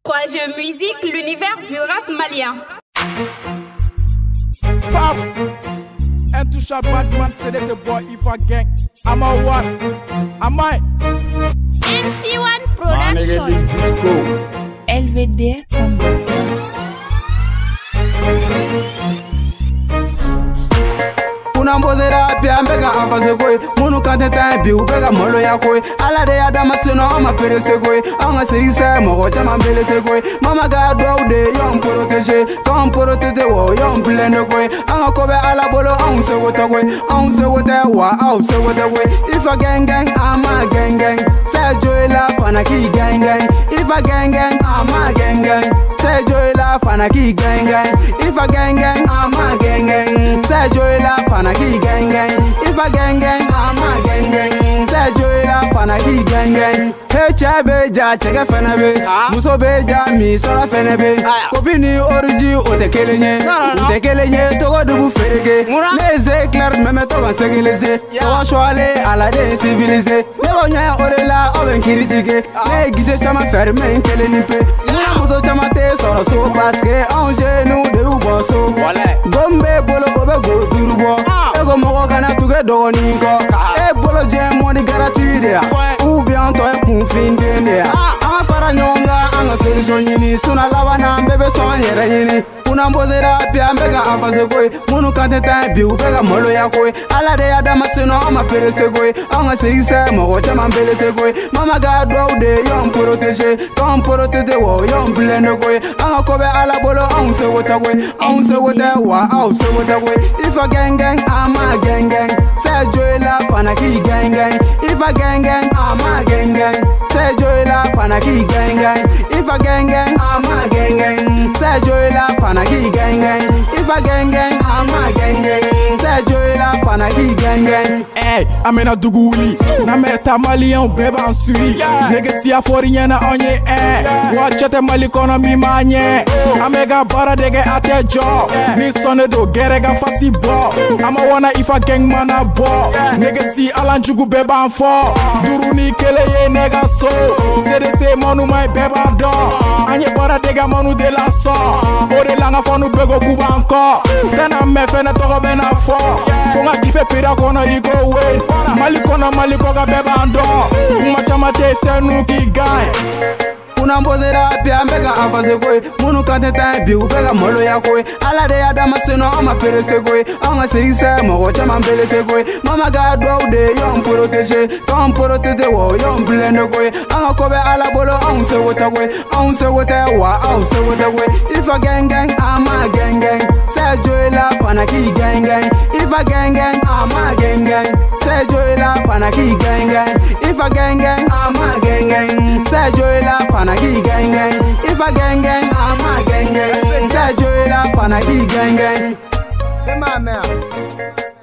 Quoi jeu musique, l'univers du rap malien. Pop, intouchable Batman, c'est the boy IFA gang. I'm a what? Am I? MC1 Production. LVDS on the beat. Unambozera pia mbega amfaze koi munu kante bi ubega molo ya koi ala de adama sino ama perese koi anga seise mo chama mbele se koi mama ga do de yom protéger tom protéger wo yom plene koi anga kobe ala bolo on se wota koi on se wota wa au se wota koi ifa gang gang ama gang gang se joila fanaki gang gang ifa gang gang ama gang gang se joila fanaki gang gang ifa gang gang ama gang gang se joila fanaki gang gang, if a gang gang, I'm a gang gang. Say Joyla fanaki gang gang. Hey Chabeja, check a fenabe. Muso beja, mi sora fenabe. Kopini origi ote kelenye, ote kelenye togo dubu ferege. Neze clair meme togo segeleze. Togo shwale ala de civilisé. Nebo nya orela oben critique. Ne gise chama ferme kelenipe. Muso chama te sora so parce que en genou de uboso. Gombe bolo obe go durubo. Ego mogo kana tuge dogoni ko e bolo je moni gratuite ou bien to e kun findende ama fara nyonga anga solution yini suna lawana bebe son yere yini unambozera pia mbega amfaze koi munu kante bi ubega molo ya koi ala de adama sino ama perese koi anga seise mogo chama mbele se koi mama ga do de yom protéger tom protéger wo yom blende koi anga kobe ala bolo on se wota wa au se wota koi if a gang gang ama gang gang say Joyla fanaki gang gang if a gang gang ama gang gang say Joyla fanaki gang gang if a gang gang ama gang gang say Joyla fanaki gang gang if a gang gang ama gang gang say Joyla fanaki gang gang. Hey, amena duguli na meta malien beba ansuri negesi aforinya na onye watchete mali kono mi manye amega bara dege atejo ni sone do gerega fasi bo ama wana ifa gang mana bo negesi alanjugu beba anfo duruni keleye nega so CDC monu mai beba do anye bara dega monu de la so ore langa fonu bego kubanko tena mefene togo bena fo konga dife pira kono igo wait mali koga beba ando umachama tese nuki gagne. Unambozera pia mbega amfaze koi munu kante bi ubega molo ya koi ala de adama sino ama perese koi anga seise mogo chama mbele se koi mama ga do de yom protéger tom protéger wo yom blende koi anga kobe ala bolo on se wota wa au se wota koi if a gang gang ama gang gang say Joyla fanaki gang gang if a gang gang ama gang gang say Joyla fanaki gang gang if a gang gang ama gang gang say Joyla fanaki gang gang if a gang gang ama gang gang say Joyla fanaki gang gang.